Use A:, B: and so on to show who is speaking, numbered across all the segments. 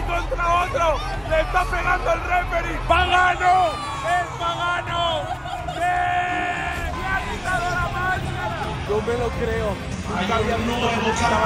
A: contra otro. Le está pegando el referee. ¡Pagano! ¡Es Pagano! ¡Le ha quitado la máscara! Yo me lo creo. Nunca había visto cómo quitaban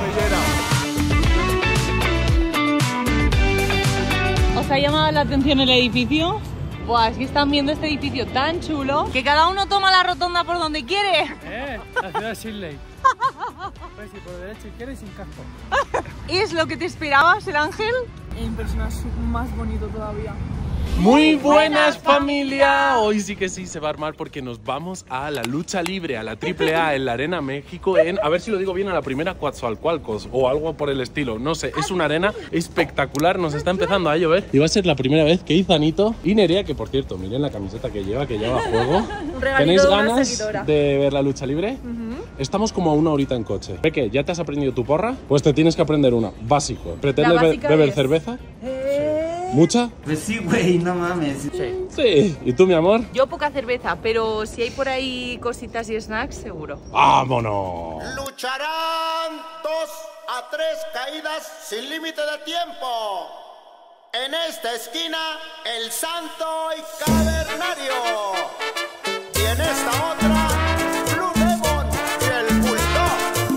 A: la cabellera.
B: ¿Os ha llamado la atención el edificio? Buah, es que están viendo este edificio tan chulo que cada uno toma la rotonda por donde quiere.
C: La ciudad de Shirley. Pues sí, por derecha y izquierda y sin casco.
B: ¿Es lo que te esperabas, el ángel?
D: En persona es más bonito todavía.
A: Muy buenas, familia. Hoy sí que sí se va a armar porque nos vamos a la lucha libre, a la AAA en la Arena México, a ver si lo digo bien, a la primera Coatzacoalcos o algo por el estilo, no sé, es una arena espectacular, nos está empezando a llover y va a ser la primera vez que Izanito y Nerea, que por cierto, miren la camiseta que lleva juego. ¿Tenéis ganas de ver la lucha libre? Estamos como a una horita en coche. Peque, ¿ya te has aprendido tu porra? Pues te tienes que aprender una, básico. ¿Pretendes beber cerveza? ¿Mucha?
E: Pues sí, güey, no mames.
A: Sí. ¿Y tú, mi amor?
B: Yo poca cerveza, pero si hay por ahí cositas y snacks, seguro.
A: ¡Vámonos!
F: Lucharán 2 a 3 caídas sin límite de tiempo. En esta esquina, el Santo y Cavernario. Y en esta otra, Blue Demon y el Bulldog.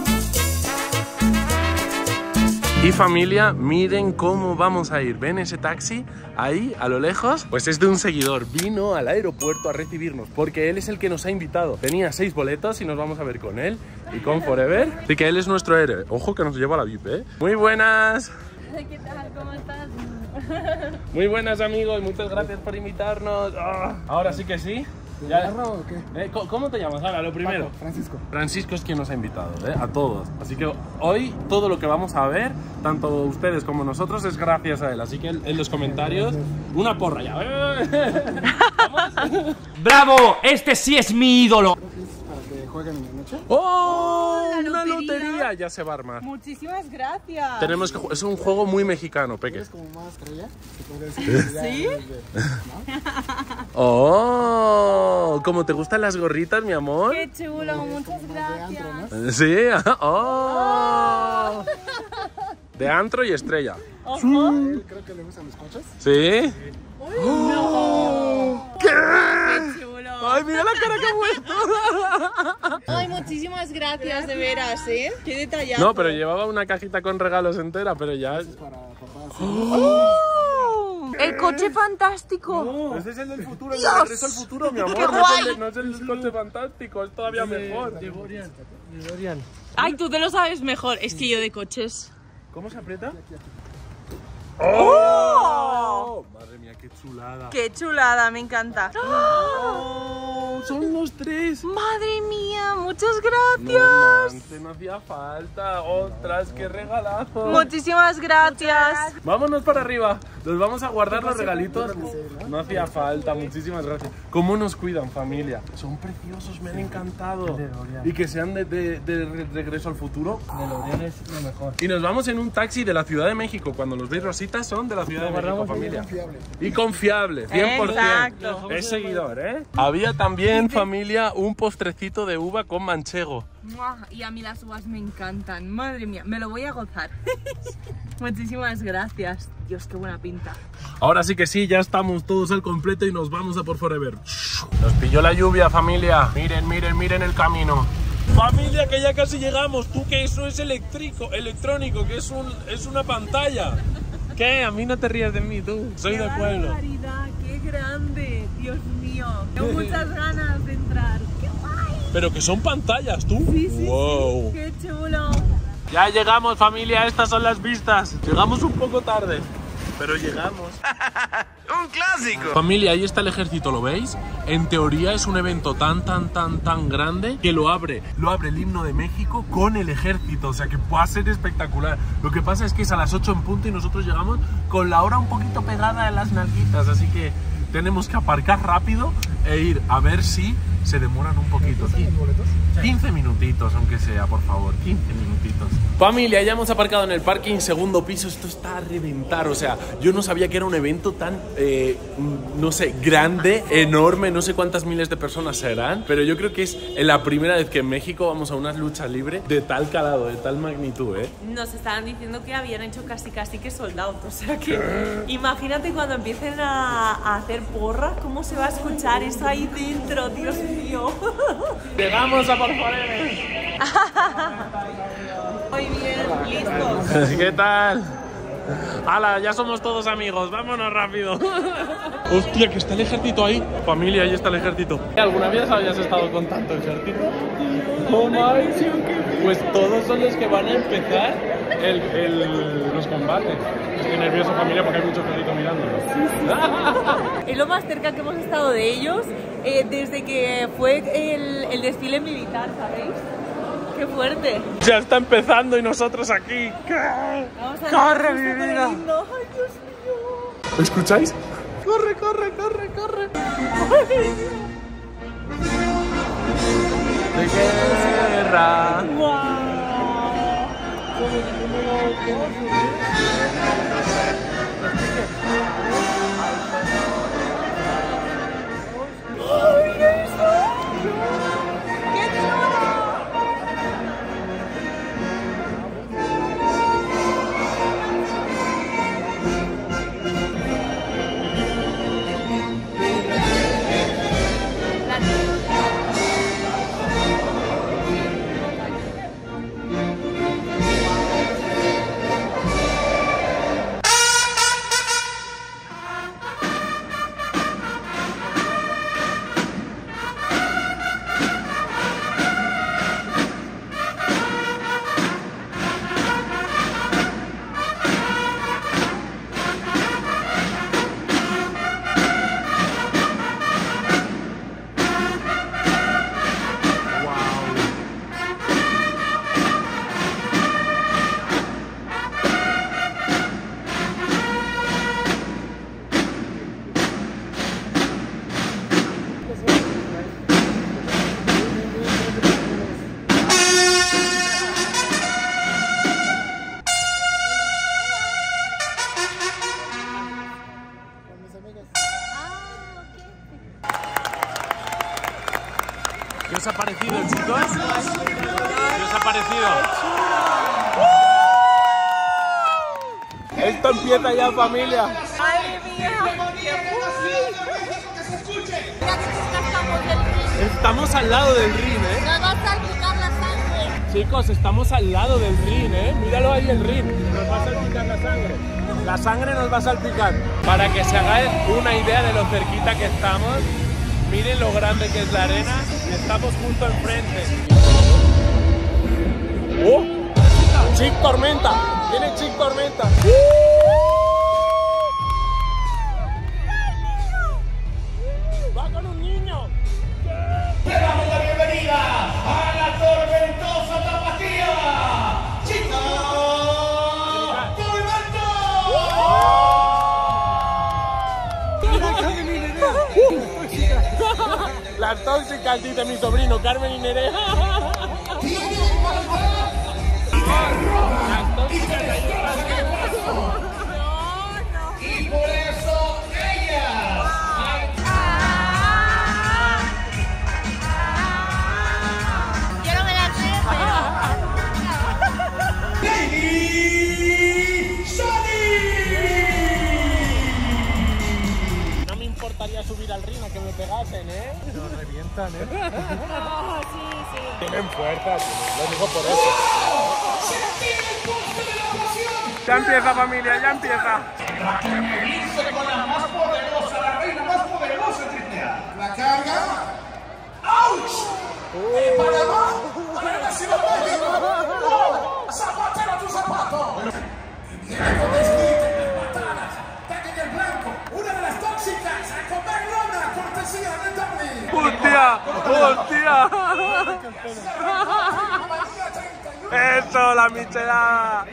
A: Y familia, miren cómo vamos a ir. ¿Ven ese taxi ahí a lo lejos? Pues es de un seguidor. Vino al aeropuerto a recibirnos porque él es el que nos ha invitado. Tenía 6 boletos y nos vamos a ver con él y con Forever. Así que él es nuestro héroe. Ojo que nos lleva a la VIP, ¿eh? Muy buenas.
B: ¿Qué tal? ¿Cómo estás?
A: Muy buenas, amigos. Muchas gracias por invitarnos. Ahora sí que sí. ¿Ya?
C: ¿O qué?
A: ¿Cómo te llamas? Ahora, lo primero.
C: Paco, Francisco.
A: Francisco es quien nos ha invitado, a todos. Así que hoy todo lo que vamos a ver, tanto ustedes como nosotros, es gracias a él. Así que en los comentarios, una porra ya. ¿Vamos?
G: ¡Bravo! Este sí es mi ídolo.
C: Para que jueguen en la noche.
A: ¡Oh!
B: La
A: ¡Una
B: lotería.
A: lotería! Ya se va a armar.
B: Muchísimas gracias.
A: Tenemos que es un juego muy mexicano, Peque.
C: ¿Eres como más estrella? Se podría decir.
B: ¿Sí?
A: ¡Oh! ¿Cómo te gustan las gorritas, mi amor?
B: Qué chulo, muchas gracias.
A: Sí. ¡Oh! De antro y estrella.
C: Creo que le gustan los coches.
A: ¿Sí? ¿Qué?
B: Qué chulo.
A: ¡Ay, mira la cara que ha puesto!
B: Ay, muchísimas gracias, de veras, ¿eh? Qué detallazo.
A: No, pero llevaba una cajita con regalos entera, pero ya...
C: Para papás.
B: ¡Oh! ¡El coche fantástico!
A: Ese es el del futuro, el
B: Dios.
A: de Regreso al Futuro, mi amor.
B: ¡Qué guay!
A: No es el coche fantástico, es todavía mejor.
C: DeLorean.
B: Ay, tú te lo sabes mejor. Es que yo de coches.
A: ¿Cómo se aprieta?
B: ¡Oh!
A: Madre mía, qué chulada.
B: ¡Qué chulada! Me encanta.
A: ¡Oh! Son los 3.
B: ¡Madre mía! ¡Muchas
A: No,
B: gracias!
A: Mante, no hacía falta. ¡Ostras, qué regalazo!
B: Muchísimas gracias.
A: Vámonos para arriba. Nos vamos a guardar los regalitos. No hacía falta, muchísimas gracias. ¿Cómo nos cuidan, familia? Son preciosos, me han encantado. Y que sean de Regreso al Futuro.
C: DeLorean es lo mejor.
A: Y nos vamos en un taxi de la Ciudad de México. Cuando los veis rositas son de la Ciudad de México, familia.
C: Confiable.
A: Y confiable, 100%.
B: Exacto.
A: Es seguidor, ¿eh? Había también, familia, un postrecito de uva con manchego.
B: ¡Mua! Y a mí las uvas me encantan. Madre mía, me lo voy a gozar. Muchísimas gracias. Dios, qué buena pinta.
A: Ahora sí que sí, ya estamos todos al completo y nos vamos a por Forever. Nos pilló la lluvia, familia. Miren, miren, miren el camino. Familia, que ya casi llegamos. Tú que eso es electrónico, que es una pantalla. ¿Qué? A mí no te rías de mí, tú. Soy de pueblo.
B: ¡Qué barbaridad! ¡Qué grande! Dios mío. Tengo muchas ganas de entrar. ¡Qué guay!
A: Pero que son pantallas, tú.
B: Sí, sí,
A: wow.
B: sí. ¡Qué chulo!
A: Ya llegamos, familia, estas son las vistas. Llegamos un poco tarde, pero llegamos.
E: ¡Un clásico!
A: Familia, ahí está el ejército, ¿lo veis? En teoría es un evento tan grande que lo abre el himno de México con el ejército, o sea que va a ser espectacular. Lo que pasa es que es a las 8 en punto y nosotros llegamos con la hora un poquito pegada a las nalguitas, así que tenemos que aparcar rápido e ir a ver si se demoran un poquito. 15 minutitos, aunque sea, por favor, 15 minutitos. Familia, ya hemos aparcado en el parking, segundo piso. Esto está a reventar, o sea, yo no sabía que era un evento tan, no sé, grande, enorme, no sé cuántas miles de personas serán, pero yo creo que es la primera vez que en México vamos a una lucha libre de tal calado, de tal magnitud, ¿eh?
B: Nos estaban diciendo que habían hecho casi que sold out, o sea que imagínate cuando empiecen a hacer porras, cómo se va a escuchar eso ahí dentro, Dios mío.
A: Llegamos a por Forever.
B: Muy bien, listos.
A: ¿Qué tal? ¡Hala! Ya somos todos amigos, vámonos rápido. ¡Hostia, que está el ejército ahí! Familia, ahí está el ejército. ¿Alguna vez habías estado con tanto ejército? ¡Oh, my! Pues todos son los que van a empezar los combates. Estoy nervioso, familia, porque hay mucho ejército mirándonos.
B: Es lo más cerca que hemos estado de ellos desde que fue el desfile militar, ¿sabéis? ¡Qué fuerte!
A: Ya está empezando y nosotros aquí. ¡Corre, mi vida!
B: ¡Ay, Dios mío!
A: ¿Escucháis? ¡Corre, corre, corre, corre! ¡De guerra! ¿Qué os ha parecido, chicos? ¿Qué os ha parecido? Esto empieza ya, familia.
B: ¡Madre mía!
A: Estamos al lado del ring, ¿eh?
B: ¡Nos va a salpicar la sangre!
A: Chicos, estamos al lado del ring, ¿eh? Míralo ahí el ring. Nos va a salpicar la sangre. La sangre nos va a salpicar. Para que se hagáis una idea de lo cerquita que estamos, miren lo grande que es la arena y estamos justo enfrente. ¡Oh! ¡Chick Tormenta! ¡Viene Chick Tormenta! ¡Va con un niño!
H: ¡Le damos la bienvenida a la tormentosa tapatía! ¡Chico Tormenta!
A: La tóxica, dice mi sobrino, Carmen y Nerea.
H: Y por eso ella.
B: Yo no me la sé,
H: Lady Shani.
A: No me importaría subir al ring a que me pegasen, ¿eh? Nos revientan, ¿eh?
B: No, sí, sí.
A: Tienen fuerza, lo digo por eso. Ya empieza, familia, ya empieza.
H: La que me dice con la más poderosa, la reina más poderosa de AAA. La carga. ¡Auch! Panamá, para la Ciudad de México. ¡Oh! ¡Zapatero a tu zapato! Viene con desquite, patadas, ataque en el blanco. Una de las tóxicas a comer lona, cortesía de Tommy.
A: ¡Hostia! ¡Hostia! ¡Eso, la michelada!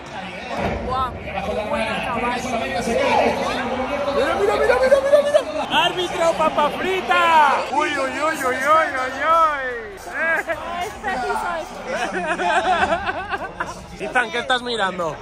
B: ¡Guau! ¡Qué buena, chaval!
A: ¡Mira, mira, mira, mira, mira! ¡Árbitro, papa frita! ¡Uy, uy, uy, uy, uy, uy, uy! Ethan, ¿qué estás mirando?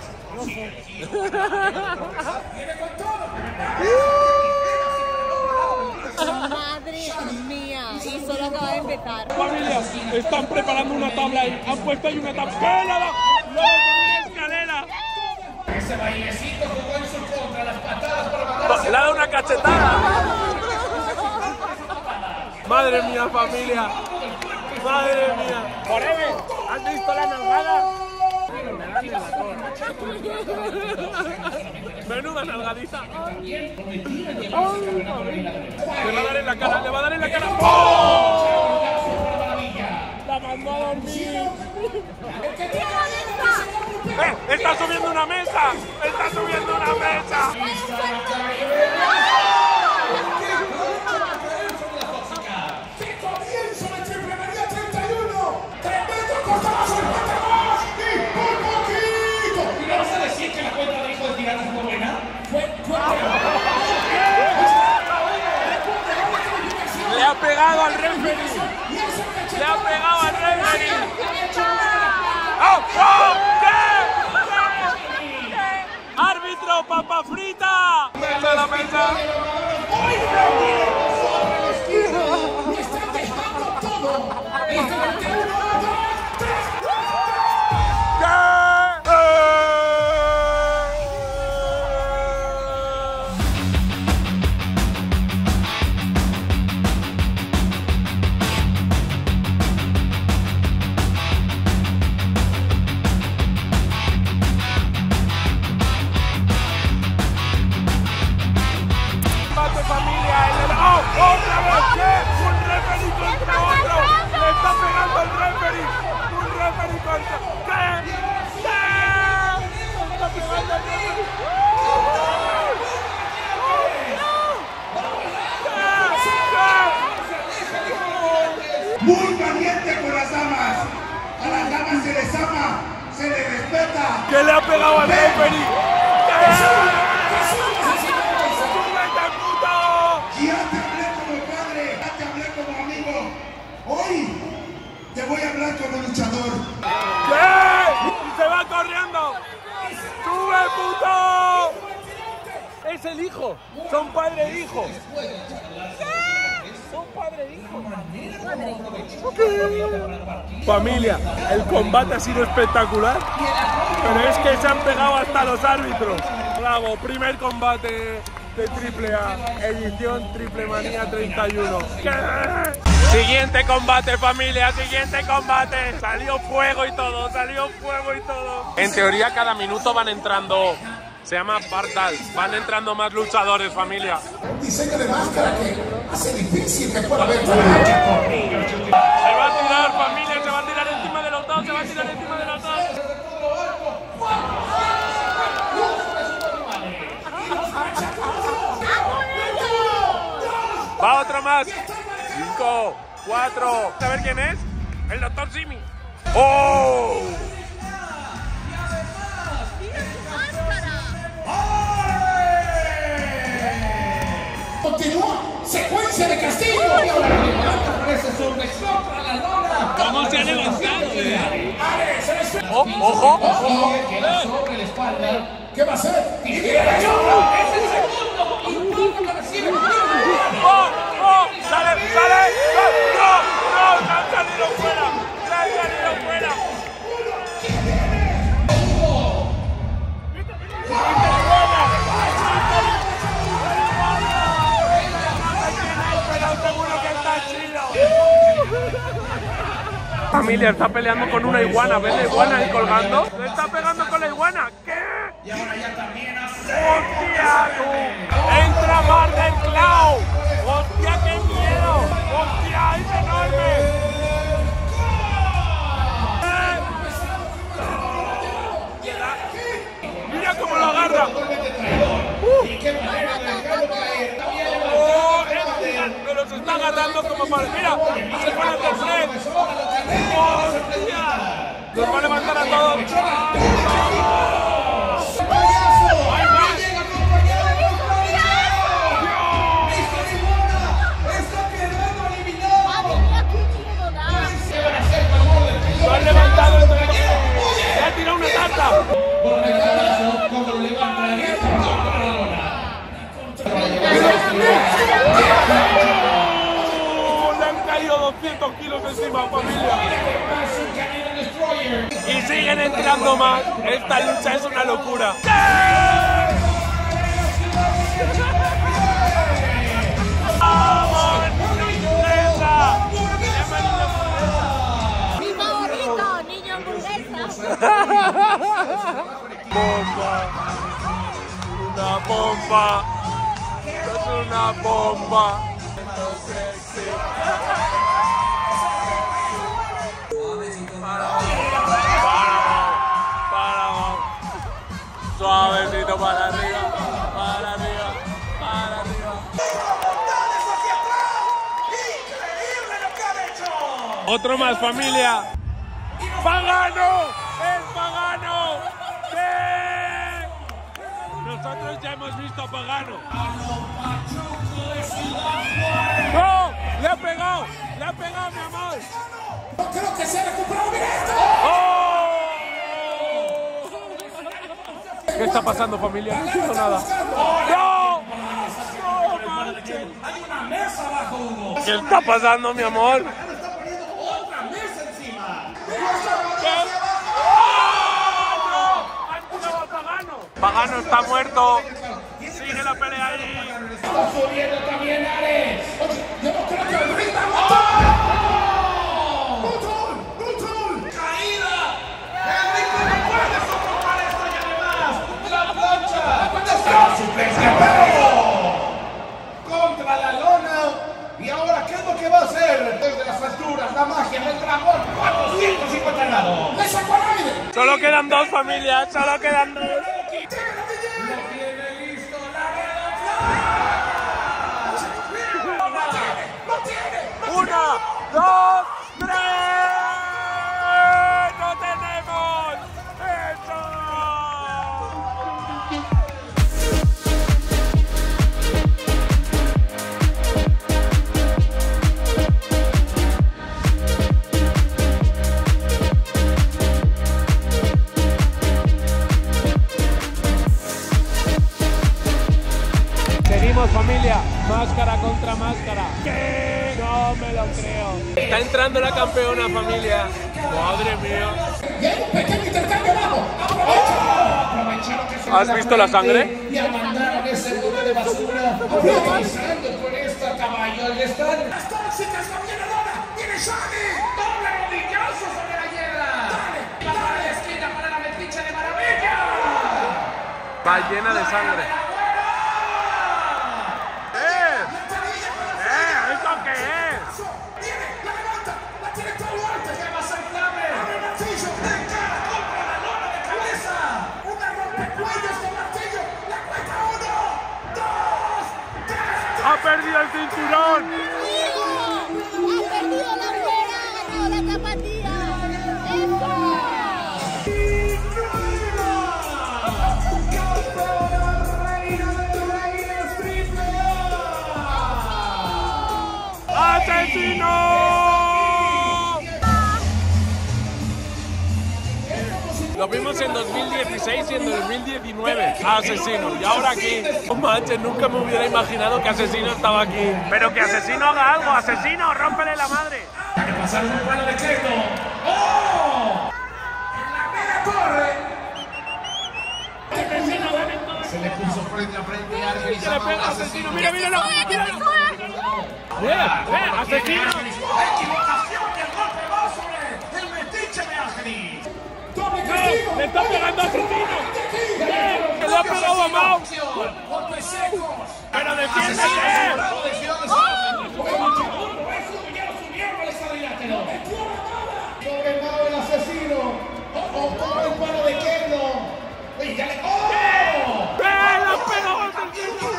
B: Madre mía, y solo acaba de empezar.
A: Familia, están preparando una tabla ahí. Han puesto ahí una tabla. ¡Luego con una escalera!
H: Ese bailecito jugó en su contra, las patadas para mandar.
A: Le ha dado una cachetada. Madre mía, familia. Madre mía. Forever, ¿has visto la nalgada? Menuda nalgadita. Le va a dar en la cara, le va a dar en la cara. ¡Oh! La mandó a dormir. ¡Está subiendo una mesa! ¡Está subiendo una mesa!
H: ¡Qué comienzo de Triple Manía 31! ¡Tremendo costazo el Patagón! ¡Y por poquito! ¿Y no vas a decir que la cuenta de hijo de Tirana fue buena?
A: Le ha pegado al referee. Le ha pegado al referee. ¡Oh! ¡Oh! ¡Árbitro, papa frita! ¡Mesa la mesa!
H: ¡Lo están dejando todo! ¡Este 21, 2, 3!
A: ¡Otra vez! ¿Qué? ¡Un referee contra otro! ¡Le está pegando el referee! ¡Un referee contra... ¿Qué? ¿Qué? ¡Le está pegando el referee!
H: Muy valiente con las damas. A las damas se les ama, se les respeta.
A: ¿Qué le ha pegado al referee?
H: Ya te hablé como padre, ya te hablé como amigo. Hoy te voy a hablar como luchador.
A: ¿Qué? ¡Y se va corriendo! ¡Sube, puto! Es el hijo. Son padre e hijo. Son padre e hijo. Familia, el combate ha sido espectacular, pero es que se han pegado hasta los árbitros. Bravo, primer combate de AAA, edición Triple Manía 31. ¿Qué? Siguiente combate, familia, siguiente combate. Salió fuego y todo, salió fuego y todo. En teoría cada minuto van entrando, se llama Bartal, van entrando más luchadores, familia.
H: Diseño de máscara que hace difícil que pueda ver.
A: Se va a tirar, familia, se va a tirar encima de los dos, se va a tirar encima de los dos. Va otro más. 5, 4. A ver quién es. El Dr. Simi. ¡Oh!
H: Continúa. Secuencia de castigo. Aparece sobre contra la lona.
A: ¿Cómo se ha levantado?
H: ¡Ojo!
A: ¡Ojo!
H: Queda sobre la espalda. ¿Qué va a hacer? ¡Tira la chorra! ¡Es el segundo! ¡Intenta que recibe!
A: ¡Oh! ¡Oh! ¡Sale! ¡Sale! ¡No! ¡No! ¡Se han salido fuera! ¡Se han salido fuera! Familia, está peleando con una iguana. ¿Ves la iguana ahí colgando? ¿Le está pegando con la iguana? ¿Qué?
H: Y ahora ya también hace...
A: ¡Hostia, tú! ¡Entra Marvel Cloud! ¡Hostia, qué miedo! ¡Hostia, es enorme! ¡Mira cómo lo agarra!
H: ¿Y qué manera de dejarlo caer?
A: ¡Oh, pero se está agarrando como para... ¡Mira! ¡Se pone de frente! ¡Hostia! ¡Los va a levantar a todos! encima, familia. Y siguen entrando más. Esta lucha es una locura. ¡Vamos!
I: Mi favorito, niño hamburguesa.
A: Bomba. Una bomba. Es una bomba. Suavecito para arriba, para arriba, para arriba.
H: ¡Increíble lo que han hecho!
A: Otro más, familia. ¡Pagano! ¡Es Pagano! ¡Sí! Nosotros ya hemos visto a Pagano. ¡No! ¡Le ha pegado! ¡Le ha pegado, mi amor!
H: No creo que se ha recuperado bien esto.
A: ¡Oh! ¿Qué está pasando, familia? No entiendo nada. ¡No!
H: Hay una mesa abajo, Hugo.
A: ¿Qué está pasando, mi amor?
H: Está poniendo otra mesa encima.
A: Pagano está muerto. Sigue la pelea ahí.
H: Está subiendo también Ares. Oye, yo no creo que el ring está ¡Brutal! ¡Caída! El ring no puede soportar esto y además la plancha. ¡Suplex de perro! Contra la lona. ¿Y ahora qué es lo que va a hacer? Desde las alturas, la magia del dragón. 450 grados. ¡Le sacó al aire!
A: Solo quedan dos, familias. Solo quedan dos. ¡Una, dos, tres! ¡Lo tenemos! ¡Hecho! Seguimos, familia. Máscara contra máscara. ¿Qué? No me lo creo. Está entrando la campeona, familia. Madre mía.
H: Y hay un pequeño intercambio abajo. Aprovecharon que se
A: ¿Has visto la sangre?
H: y mandaron ese bote de basura utilizando con esto a caballo al estadio. Las tóxicas no viene Lona, viene Shaggy. Doble rodillazo sobre la hiedra. Dale, para la esquina para la metiche de maravilla.
A: Va llena de sangre. ¿Eso qué es?
H: Viene, la levanta, la tiene todo alto. ¿Qué va a ser clave? Abre el martillo, de cara contra la lona de cabeza. Una rompecuellos con martillo. La cuenta 1, 2, 3.
A: ¡Ha perdido el cinturón!
I: ¡Ha perdido la rueda! ¡Ha ganado la tapatía! ¡Eso!
A: ¡Asesino! Lo vimos en 2016 y en 2019. Asesino. Y ahora aquí. No manches, nunca me hubiera imaginado que Asesino estaba aquí. Pero que Asesino haga algo. Asesino, rómpele la madre.
H: Que pasaron un palo de Keto. ¡Oh! En la mega torre. Se le puso frente a frente a Ángel.
A: Se le pega a Asesino. Mira, míralo. Mira, Asesino.
H: Equivocación y el golpe va sobre el metiche de Ángelis.
A: No, le está pegando a Asesino. Que le ha pegado a Mau.
H: Golpes secos.
A: Pero defiéndete.
H: Sobre Mau el asesino. O toma el palo de Kendo. Oye, ya le. ¡Oh!
A: ¡Le ha pegado a Asesino!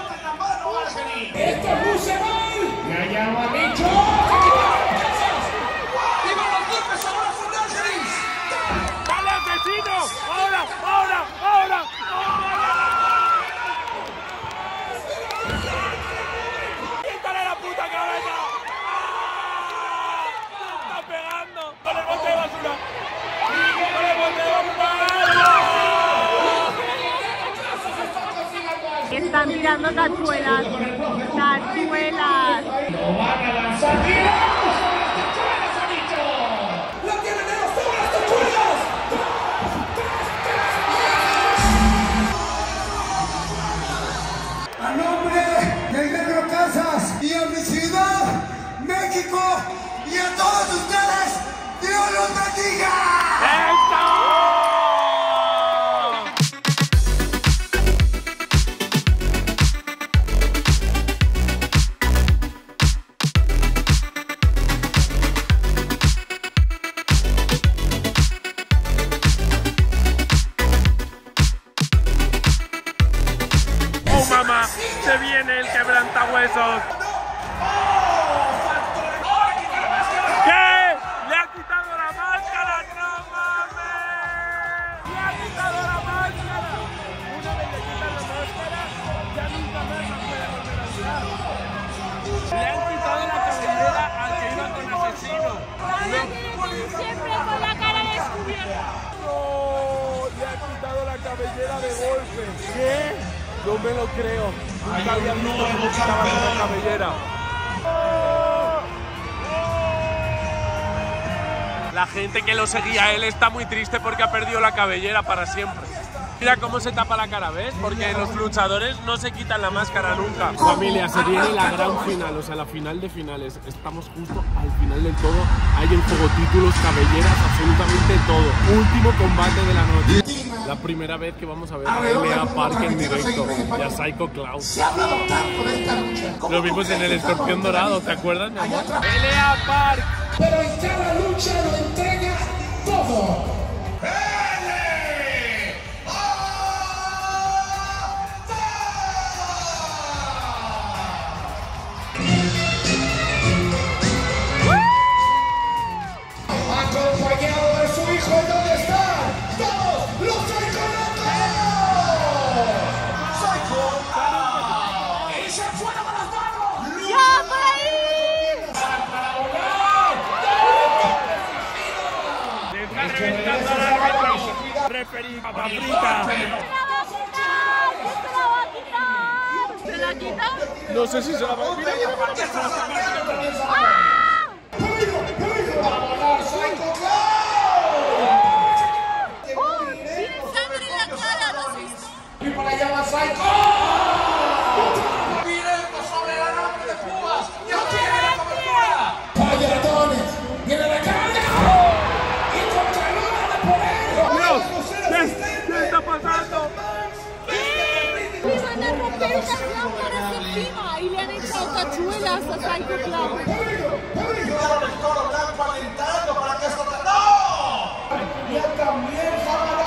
H: ¡Esto luce mal! ¡Ya llama Micho! ¡Y van los golpes ahora son de Ángelis!
A: ¡Dale, Asesino! ¡Ahora, ahora, ahora! ¡Quítale la puta cabeza! ¡Está pegando! ¡Con el bote de basura! ¡Con el bote de basura!
I: Están tirando tachuelas. Tachuelas.
H: ¡Lo van a lanzar! ¡Tiramos!
A: cabellera de golpe. ¿Qué? No me lo creo. Nunca había visto que me quitaban una cabellera. La gente que lo seguía a él está muy triste porque ha perdido la cabellera para siempre. Mira cómo se tapa la cara, ¿ves? Porque los luchadores no se quitan la máscara nunca. Familia, se viene la gran final, o sea, la final de finales. Estamos justo al final del todo. Hay en juego títulos, cabelleras, absolutamente todo. Último combate de la noche. La primera vez que vamos a ver a L.A. Park en directo y a Psycho Cloud. Lo vimos en el Escorpión Dorado, ¿te acuerdas, mi amor? L.A. Park.
H: Pero en cada lucha lo entrega todo. Acompañado de su hijo, ¿dónde están? ¡Todos los Psychonautas! ¡Psycho! ¡Y se fueron a las manos!
I: ¡Ya, por ahí!
H: ¡Para volar!
A: ¡Le está reventando al árbitro! ¡Referí, papa frita!
I: ¿Se la quita?
A: No sé si se la va a mirar.
H: ¡Para volar, Psycho Cloud!
I: ¡Oh! ¡Tiene sangre en la cara! ¿Lo has visto?
H: ¡Y para allá va Psycho! ¡Miremos sobre la rampa de púas! ¡Ya tiene la cobertura! ¡Vaya ratones! ¡Viene la carga! ¡Y contra Luna de poder!
A: ¿Qué está pasando?
I: Le van a romper las lámparas encima y le han echado tachuelas a Psycho Cloud.
F: Claro, el toro blanco alentando para que esto te... ¡No!
H: Y él también sabe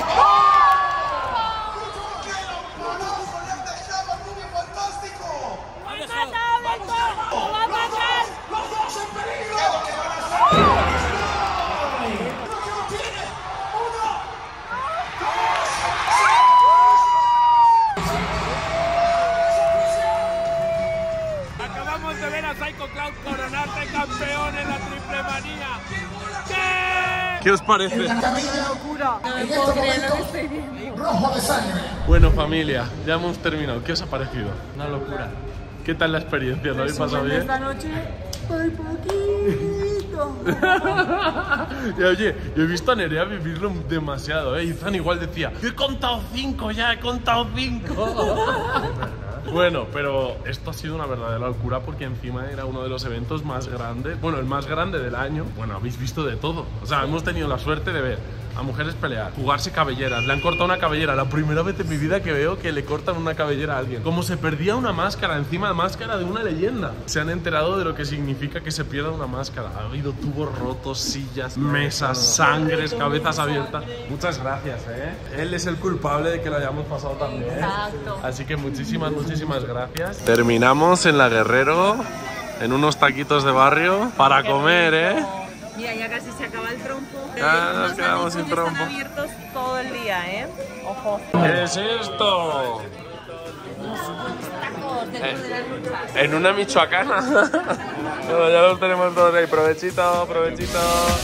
F: ¡Fantástico!
I: ¡Lo va a matar, Beto! ¡Lo va a matar!
H: ¡Los dos en peligro!
F: ¿Qué van a hacer?
A: Acabamos de ver a Psycho Cloud coronarse campeón en la Triple Manía. ¿Qué? ¿Qué os parece?
D: Locura. No me puedo creer lo que estoy viendo.
H: Rojo de sangre.
A: Bueno, familia, ya hemos terminado. ¿Qué os ha parecido? Una locura. ¿Qué tal la experiencia? ¿Lo habéis pasado bien?
D: Esta noche, por poquito.
A: Y oye, yo he visto a Nerea vivirlo demasiado, ¿eh? Ethan igual decía, he contado 5 ya, he contado 5. Bueno, pero esto ha sido una verdadera locura porque encima era uno de los eventos más grandes, bueno, el más grande del año. Bueno, habéis visto de todo. O sea, hemos tenido la suerte de ver a mujeres pelear, jugarse cabelleras, le han cortado una cabellera. La primera vez en mi vida que veo que le cortan una cabellera a alguien. Como se perdía una máscara, encima de máscara de una leyenda. Se han enterado de lo que significa que se pierda una máscara. Ha habido tubos rotos, sillas, mesas, sangres, cabezas abiertas. Muchas gracias, ¿eh? Él es el culpable de que lo hayamos pasado tan bien.
B: Exacto.
A: Así que muchísimas gracias. Terminamos en La Guerrero, en unos taquitos de barrio, para comer, ¿eh?
B: Mira, ya casi se acaba el trompo.
A: Ya nos
B: Los
A: quedamos sin
B: anuncios
A: trompo.
B: Están abiertos todo el día, ¿eh? Ojo.
A: ¿Qué es esto?
B: Tacos dentro de las luchas.
A: En una michoacana. Bueno, ya los tenemos todos ahí. Provechito, provechito.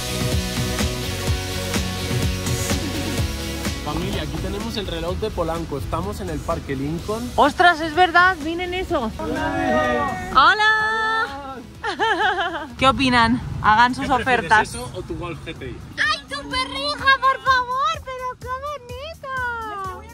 A: Familia, aquí tenemos el reloj de Polanco. Estamos en el Parque Lincoln.
B: ¡Ostras, es verdad! ¡Miren eso! ¡Hola! ¿Qué opinan? Hagan sus ofertas.
A: ¿Eso o tu Golf GTI?
I: ¡Ay, tu perrija, por favor!